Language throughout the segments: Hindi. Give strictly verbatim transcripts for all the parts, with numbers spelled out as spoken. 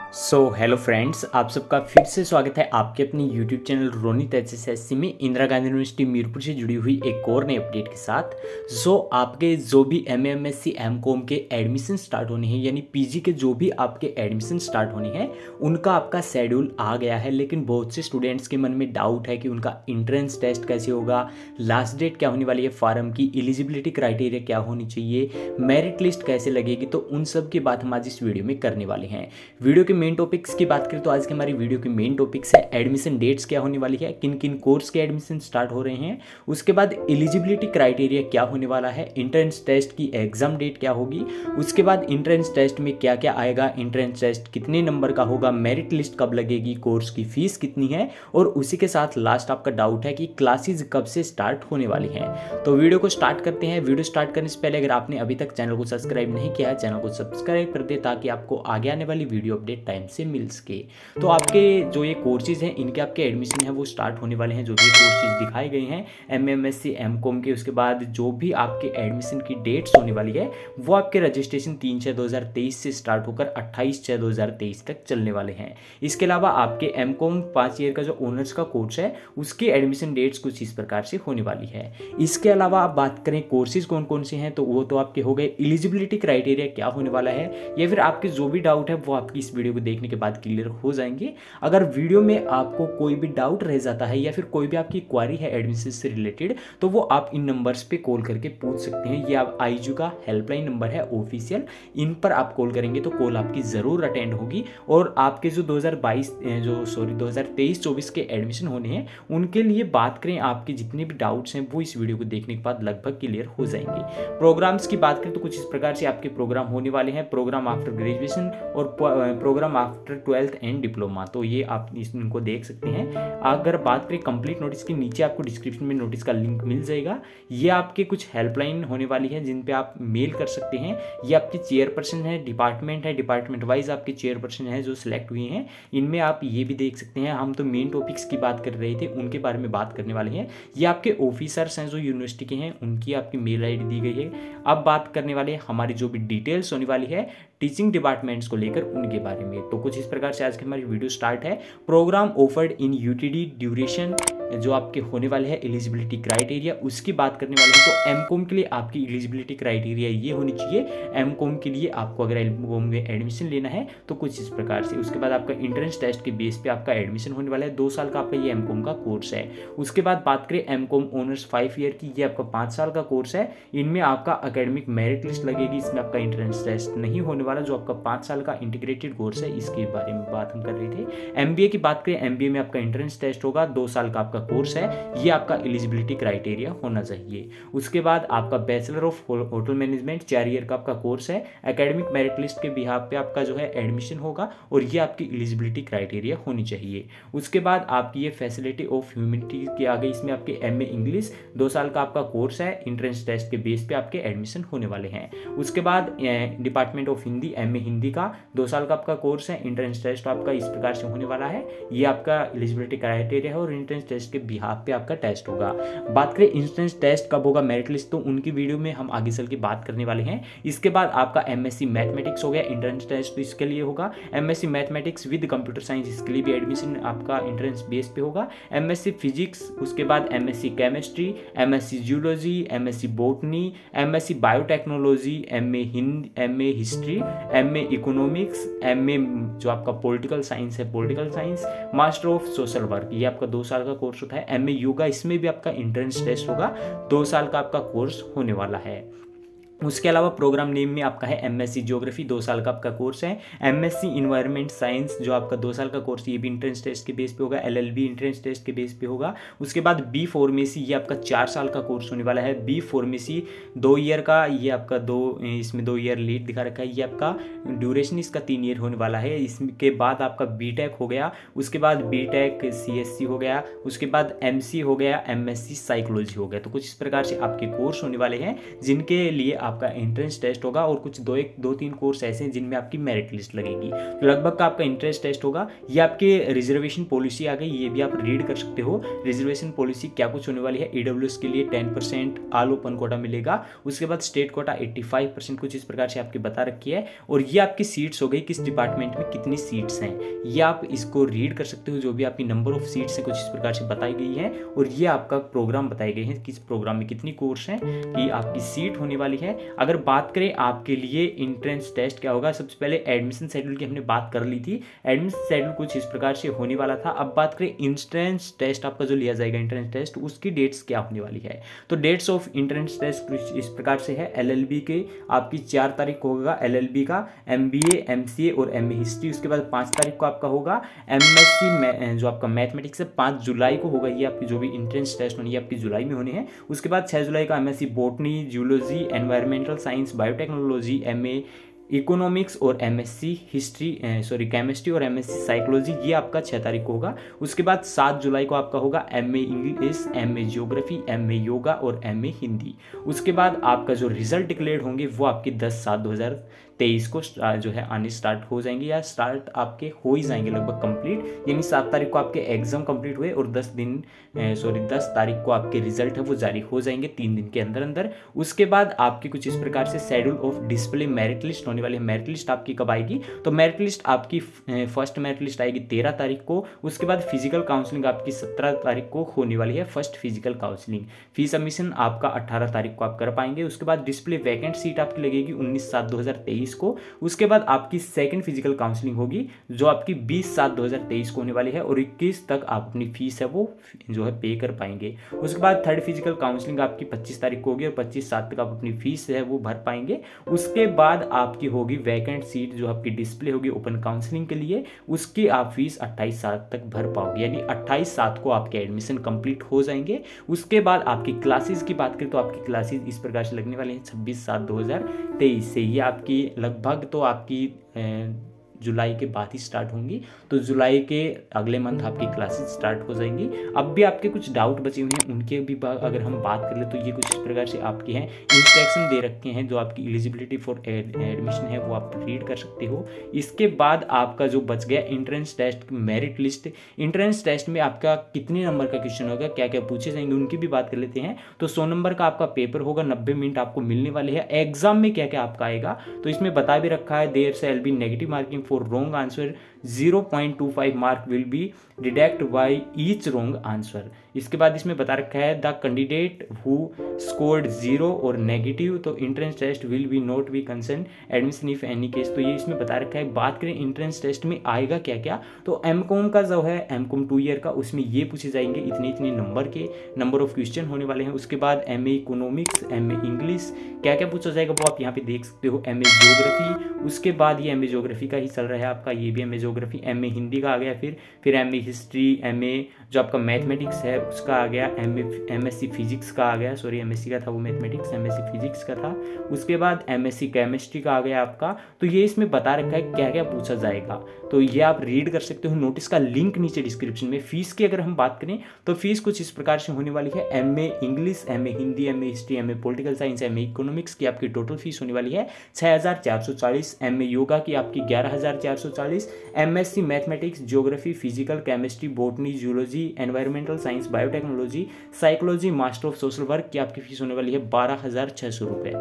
सो हेलो फ्रेंड्स, आप सबका फिर से स्वागत है आपके अपने यूट्यूब चैनल रोनित एचएसएससी में इंदिरा गांधी यूनिवर्सिटी मीरपुर से जुड़ी हुई एक और नए अपडेट के साथ। सो आपके जो भी M M S C M com के एडमिशन स्टार्ट होने हैं, यानी पीजी के जो भी आपके एडमिशन स्टार्ट होने हैं, उनका आपका शेड्यूल आ गया है। लेकिन बहुत से स्टूडेंट्स के मन में डाउट है कि उनका इंट्रेंस टेस्ट कैसे होगा, लास्ट डेट क्या होने वाली है, फॉर्म की एलिजिबिलिटी क्राइटेरिया क्या होनी चाहिए, मेरिट लिस्ट कैसे लगेगी। तो उन सब की बात हम आज इस वीडियो में करने वाले हैं। वीडियो के मेन टॉपिक्स की बात करें तो आज की हमारी वीडियो के मेन टॉपिक्स है एडमिशन डेट्स क्या होने वाली है, किन किन कोर्स के एडमिशन स्टार्ट हो रहे हैं, उसके बाद एलिजिबिलिटी क्राइटेरिया क्या होने वाला है, इंट्रेंस टेस्ट की एग्जाम डेट क्या होगी, उसके बाद इंट्रेंस टेस्ट में क्या क्या आएगा, इंट्रेंस टेस्ट कितने नंबर का होगा, मेरिट लिस्ट कब लगेगी, कोर्स की फीस कितनी है, और उसी के साथ लास्ट आपका डाउट है कि क्लासेस कब से स्टार्ट होने वाली हैं। तो वीडियो को स्टार्ट करते हैं। वीडियो स्टार्ट करने से पहले अगर आपने अभी तक चैनल को सब्सक्राइब नहीं किया है, चैनल को सब्सक्राइब कर दे ताकि आपको आगे आने वाली वीडियो अपडेट टाइम से मिल सके। तो आपके जो ये कोर्सेज हैं, इनके आपके एडमिशन है वो स्टार्ट होने वाले हैं। जो भी कोर्सेज दिखाए गए हैं M M S C M com के, उसके बाद जो भी आपके एडमिशन की डेट्स होने वाली है वो आपके रजिस्ट्रेशन तीन छः दो हज़ार तेईस से स्टार्ट होकर अट्ठाईस छः दो हज़ार तेईस तक चलने वाले हैं। इसके अलावा आपके एम कॉम पाँच ईयर का जो ऑनर्स का कोर्स है उसकी एडमिशन डेट्स कुछ इस प्रकार से होने वाली है। इसके अलावा आप बात करें कोर्सेज कौन कौन से हैं, तो वो तो आपके हो गए। एलिजिबिलिटी क्राइटेरिया क्या होने वाला है, या फिर आपके जो भी डाउट है वो आपकी इस वीडियो को देखने के बाद क्लियर हो जाएंगे। अगर वीडियो में आपको कोई भी डाउट रह जाता है या फिर कोई भी आपकी क्वारी है एडमिशन से रिलेटेड, तो वो आप इन नंबर्स पे कॉल करके पूछ सकते हैं। ये आप आईजू का हेल्पलाइन नंबर है ऑफिशियल, इन पर आप कॉल करेंगे तो कॉल आपकी ज़रूर अटेंड होगी। और आपके जो दो हज़ार बाईस जो सॉरी दो हज़ार तेईस चौबीस के एडमिशन होने हैं उनके लिए बात करें, आपके जितने भी डाउट्स हैं वो इस वीडियो को देखने के बाद लगभग क्लियर हो जाएंगे। प्रोग्राम्स की बात करें तो कुछ इस प्रकार से आपके प्रोग्राम होने वाले हैं। प्रोग्राम आफ्टर ग्रेजुएशन और programme after twelfth and diploma, तो ये आप इनको देख सकते हैं। अगर बात करें कंप्लीट नोटिस की, नीचे आपको डिस्क्रिप्शन में नोटिस का लिंक मिल जाएगा। ये आपके कुछ हेल्पलाइन होने वाली है जिन पे आप मेल कर सकते हैं। ये आपके चेयरपर्सन है, डिपार्टमेंट है, डिपार्टमेंट वाइज आपके चेयरपर्सन है जो सिलेक्ट हुए हैं, इनमें आप ये भी देख सकते हैं। हम तो मेन टॉपिक्स की बात कर रहे थे, उनके बारे में बात करने वाले हैं। ये आपके ऑफिसर्स हैं जो यूनिवर्सिटी के हैं, उनकी आपकी मेल आई डी दी गई है। अब बात करने वाले हमारी जो भी डिटेल्स होने वाली है टीचिंग डिपार्टमेंट्स को लेकर, उनके बारे में। तो कुछ इस प्रकार से आज की हमारी वीडियो स्टार्ट है। Programme offered in UTD duration जो आपके होने वाले हैं, एलिजिबिलिटी क्राइटेरिया उसकी बात करने वाले हैं। तो एम कॉम के लिए आपकी एलिजिबिलिटी क्राइटेरिया ये होनी चाहिए। एम कॉम के लिए आपको अगर एम कॉम में एडमिशन लेना है तो कुछ इस प्रकार से। उसके बाद आपका इंट्रेंस टेस्ट के बेस पे आपका एडमिशन होने वाला है। दो साल का आपका ये एम कॉम का कोर्स है। उसके बाद बात करें M com honours five year की, ये आपका पाँच साल का कोर्स है। इनमें आपका अकेडमिक मेरिट लिस्ट लगेगी, इसमें आपका इंट्रेंस टेस्ट नहीं होने वाला। जो आपका पाँच साल का इंटीग्रेटेड कोर्स है इसके बारे में बात हम कर रहे थे। एमबीए की बात करें, एमबीए में आपका इंट्रेंस टेस्ट होगा, दो साल का आपका कोर्स है, ये आपका एलिजिबिलिटी क्राइटेरिया होना चाहिए। उसके बाद आपका बैचलर ऑफ होटल मैनेजमेंट चार ईयर का आपका कोर्स है। एकेडमिक मेरिट लिस्ट के बिहाफ पे आपका जो है एडमिशन होगा और ये आपकी एलिजिबिलिटी क्राइटेरिया होनी चाहिए। उसके बाद आपकी ये फैसिलिटी ऑफ ह्यूमैनिटीज के आगे, इसमें आपके एम ए इंग्लिश दो साल का आपका कोर्स है, इंट्रेंस टेस्ट के बेस पे आपके एडमिशन होने वाले हैं। उसके बाद department of Hindi, M A Hindi का दो साल का आपका कोर्स है, इंट्रेंस टेस्ट आपका इस प्रकार से होने वाला है, ये आपका एलिजिबिलिटी क्राइटेरिया है और इंट्रेंस टेस्ट के बिहाफ पे आपका टेस्ट होगा। बात करें इंट्रेंस टेस्ट कब होगा, मेरिट लिस्ट, तो उनकी वीडियो में हम आगे चल के बात करने वाले हैं। इसके बाद आपका एमएससी मैथमेटिक्स हो गया, इंट्रेंस टेस्ट तो इसके लिए होगा। MSc mathematics with computer science, इसके लिए भी एडमिशन आपका इंट्रेंस बेस पे होगा। एमएससी फिजिक्स, उसके बाद MSc chemistry, MSc geology, MSc botany, MSc biotechnology, MA Hindi, MA history, MA economics, MA जो आपका पॉलिटिकल साइंस है, political science, master of social work, ये आपका दो साल का कोर्स होता है। एमए योगा, इसमें भी आपका इंट्रेंस टेस्ट होगा, दो साल का आपका कोर्स होने वाला है। उसके अलावा प्रोग्राम नेम में आपका है एमएससी ज्योग्राफी, दो साल का आपका कोर्स है। एमएससी इन्वायरमेंट साइंस जो आपका दो साल का कोर्स, ये भी इंट्रेंस टेस्ट के बेस पे होगा। एलएलबी इंट्रेंस टेस्ट के बेस पे होगा। उसके बाद बी फार्मेसी, ये आपका चार साल का कोर्स होने वाला है। बी फार्मेसी दो ईयर का, ये आपका दो इसमें दो ईयर लेट दिखा रखा है, ये आपका ड्यूरेशन इसका तीन ईयर होने वाला है। इसके बाद आपका बी टेक हो गया, उसके बाद B tech C S C हो गया, उसके बाद एम सी हो गया, एम एस सी साइकोलॉजी हो गया। तो कुछ इस प्रकार से आपके कोर्स होने वाले हैं जिनके लिए आपका एंट्रेंस टेस्ट होगा और कुछ दो एक दो तीन कोर्स ऐसे हैं जिनमें आपकी मेरिट लिस्ट लगेगी। तो लगभग का आपका एंट्रेंस टेस्ट होगा। ये आपके रिजर्वेशन पॉलिसी आ गई, ये भी आप रीड कर सकते हो। रिजर्वेशन पॉलिसी क्या कुछ होने वाली है, ईडब्ल्यूएस के लिए ten percent all open quota मिलेगा, उसके बाद state quota eighty five percent कुछ इस प्रकार से आपकी बता रखी है। और ये आपकी सीट्स हो गई, किस डिपार्टमेंट में कितनी सीट्स हैं, ये आप इसको रीड कर सकते हो। जो भी आपकी नंबर ऑफ सीट्स है कुछ इस प्रकार से बताई गई है। और ये आपका प्रोग्राम बताए गए हैं, किस प्रोग्राम में कितनी कोर्स हैं कि आपकी सीट होने वाली है। अगर बात करें आपके लिए एंट्रेंस टेस्ट क्या होगा, सबसे पहले एडमिशन शेड्यूल की हमने बात कर ली थी। एडमिशन शेड्यूल कुछ इस प्रकार से होने वाला था। अब बात करें एंट्रेंस टेस्ट आपका जो लिया जाएगा एंट्रेंस टेस्ट, उसकी डेट्स क्या होने वाली है। तो डेट्स ऑफ एंट्रेंस टेस्ट कुछ इस प्रकार से है। एलएलबी के आपकी चार तारीख को होगा एलएलबी का, एमबीए, एमसीए और एमए हिस्ट्री उसके बाद पाँच तारीख को आपका होगा। एमएससी जो आपका मैथमेटिक्स है पाँच जुलाई को होगा। ये आपकी जो भी एंट्रेंस टेस्ट होनी है आपकी जुलाई में होने हैं। उसके बाद छह जुलाई का MSc botany, geology, environmental science, biotechnology, MA economics और एमएससी हिस्ट्री सॉरी केमिस्ट्री और एमएससी साइकोलॉजी, ये आपका छः तारीख को होगा। उसके बाद सात जुलाई को आपका होगा MA English, MA geography, MA yoga और एमए हिंदी। उसके बाद आपका जो रिजल्ट डिक्लेयर्ड होंगे वो आपकी दस सात दो हज़ार तेईस को जो है आने स्टार्ट हो जाएंगे या स्टार्ट आपके हो ही जाएंगे लगभग कंप्लीट। यानी सात तारीख को आपके एग्जाम कंप्लीट हुए और दस दिन सॉरी दस तारीख को आपके रिजल्ट है वो जारी हो जाएंगे तीन दिन के अंदर अंदर। उसके बाद आपकी कुछ इस प्रकार से schedule of display merit list होने वाली है। मेरिट लिस्ट आपकी कब आएगी, तो मेरिट लिस्ट आपकी फर्स्ट मेरिट लिस्ट आएगी तेरह तारीख को। उसके बाद फिजिकल काउंसलिंग आपकी सत्रह तारीख को होने वाली है, first physical counselling. Fee submission आपका अट्ठारह तारीख को आप कर पाएंगे। उसके बाद डिस्प्ले वैकेंट सीट आपकी लगेगी उन्नीस सात दो हज़ार तेईस को। उसके बाद आपकी सेकंड फिजिकल काउंसलिंग होगी जो आपकी बीस सात दो हज़ार तेईस को होने वाली है और इक्कीस तक आप अपनी फीस है वो जो है पे कर पाएंगे। उसके बाद थर्ड फिजिकल काउंसलिंग आपकी पच्चीस तारीख को होगी और पच्चीस सात तक आप अपनी फीस है वो भर पाएंगे। उसके बाद आपकी होगी वैकेंट सीट जो आपकी डिस्प्ले होगी ओपन काउंसलिंग के लिए, उसकी आप फीस अट्ठाईस सात तक भर पाओगे, यानी अट्ठाईस सात को आपके एडमिशन कंप्लीट हो जाएंगे। उसके बाद आपकी क्लासेस की बात करें तो आपकी क्लासेस इस प्रकार से लगने वाली हैं छब्बीस सात दो हज़ार तेईस से। ये आपकी लगभग तो आपकी जुलाई के बाद ही स्टार्ट होंगी, तो जुलाई के अगले मंथ आपकी क्लासेस स्टार्ट हो जाएंगी। अब भी आपके कुछ डाउट बचे हुए हैं, उनके भी अगर हम बात कर ले तो ये कुछ इस प्रकार से आपके हैं, इंस्ट्रक्शन दे रखे हैं जो आपकी एलिजिबिलिटी फॉर एडमिशन है वो आप रीड कर सकते हो। इसके बाद आपका जो बच गया entrance test merit list. Entrance test में आपका कितने नंबर का क्वेश्चन होगा, क्या क्या पूछे जाएंगे, उनकी भी बात कर लेते हैं। तो सौ नंबर का आपका पेपर होगा, नब्बे मिनट आपको मिलने वाले हैं। एग्जाम में क्या क्या आपका आएगा तो इसमें बता भी रखा है, there shall be negative marking for wrong answer zero point two five mark will be deducted by each wrong answer। इसके बाद इसमें बता रखा है the candidate who scored zero और नेगेटिव तो entrance test will be not be concern admission if any case. तो ये इसमें बता रखा है। बात करें एंट्रेंस टेस्ट में आएगा क्या क्या, तो एम कॉम का जो है एम कॉम टू ईयर का उसमें ये पूछे जाएंगे इतने इतने नंबर के नंबर ऑफ क्वेश्चन होने वाले हैं। उसके बाद M A economics, M A English क्या क्या पूछा जाएगा वो आप यहाँ पे देख सकते हो। एम ए ज्योग्राफी, उसके बाद ये एम ए ज्योग्राफी का ही चल रहा है आपका, ये भी M A geography. M A Hindi का आ गया, फिर फिर M A history, M A जो आपका मैथमेटिक्स है उसका आ गया, M A M S C physics का आ गया, सॉरी एम एस सी का था वो mathematics, M S C physics का था। उसके बाद एम एस सी केमिस्ट्री का आ गया आपका। तो ये इसमें बता रखा है क्या क्या पूछा जाएगा, तो ये आप रीड कर सकते हो। नोटिस का लिंक नीचे डिस्क्रिप्शन में। फीस की अगर हम बात करें तो फीस कुछ इस प्रकार से होने वाली है। M A English, M A Hindi, M A history, M A political science, M A economics की आपकी टोटल फीस होने वाली है छः हज़ार चार सौ चालीस। एम ए योगा की आपकी ग्यारह हज़ार चार सौ चालीस। M S C mathematics, geography, physical, chemistry, botany, zoology, environmental science, biotechnology, psychology, master of social work की आपकी फीस होने वाली है बारह हज़ार छः सौ रुपये,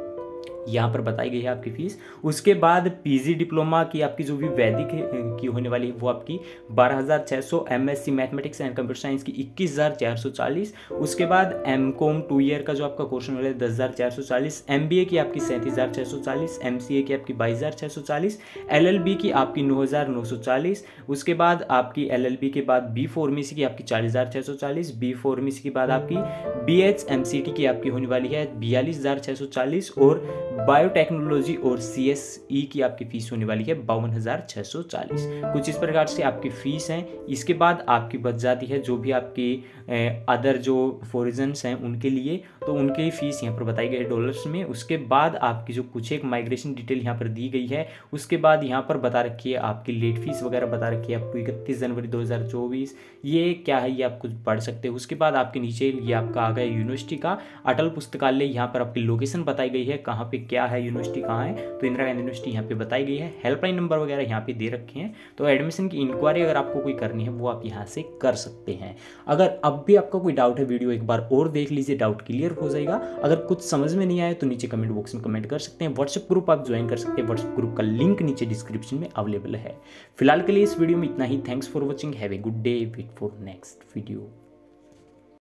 यहाँ पर बताई गई है आपकी फीस। उसके बाद पीजी डिप्लोमा की आपकी जो भी वैदिक की होने वाली है वो आपकी बारह हज़ार छः सौ। MSc mathematics and computer science की इक्कीस हज़ार चार सौ चालीस। उसके बाद एम कॉम टू ईयर का जो आपका कोर्स होने वाला है दस हज़ार चार सौ चालीस। एमबीए की आपकी सैंतीस हज़ार छः सौ चालीस। एमसीए की आपकी बाईस हज़ार छः सौ चालीस। एलएलबी की आपकी नौ हज़ार नौ सौ चालीस। उसके बाद आपकी एलएलबी के बाद बी फार्मेसी की आपकी चालीस हज़ार छः सौ चालीस। बी फार्मेसी के बाद आपकी B H M C T की आपकी होने वाली है बयालीस हज़ार छः सौ चालीस और बायोटेक्नोलॉजी और सी एस ई की आपकी फीस होने वाली है बावन हज़ार छः सौ चालीस। कुछ इस प्रकार से आपकी फ़ीस है। इसके बाद आपकी बच जाती है जो भी आपकी अदर जो फॉरिजन्स हैं उनके लिए, तो उनकी फ़ीस यहाँ पर बताई गई है डॉलर्स में। उसके बाद आपकी जो कुछ एक माइग्रेशन डिटेल यहाँ पर दी गई है, उसके बाद यहाँ पर बता रखी है आपकी लेट फीस वगैरह बता रखी है आपको इकतीस जनवरी दो हज़ार चौबीस। ये क्या है ये आप कुछ पढ़ सकते हो। उसके बाद आपके नीचे ये आपका आ गया यूनिवर्सिटी का अटल पुस्तकालय, यहाँ पर आपकी लोकेशन बताई गई है कहाँ पे क्या है, यूनिवर्सिटी कहाँ है, तो इंदिरा गांधी यूनिवर्सिटी यहाँ पे बताई गई है। हेल्पलाइन नंबर वगैरह यहाँ पे दे रखे हैं। तो एडमिशन की इंक्वायरी अगर आपको कोई करनी है वो आप यहाँ से कर सकते हैं। अगर अब भी आपका कोई डाउट है वीडियो एक बार और देख लीजिए, डाउट क्लियर हो जाएगा। अगर कुछ समझ में नहीं आया तो नीचे कमेंट बॉक्स में कमेंट कर सकते हैं। व्हाट्सएप ग्रुप आप ज्वाइन कर सकते हैं, व्हाट्सएप ग्रुप का लिंक नीचे डिस्क्रिप्शन में अवेलेबल है। फिलहाल के लिए इस वीडियो में इतना ही। Thanks for watching, have a good day, wait for next video.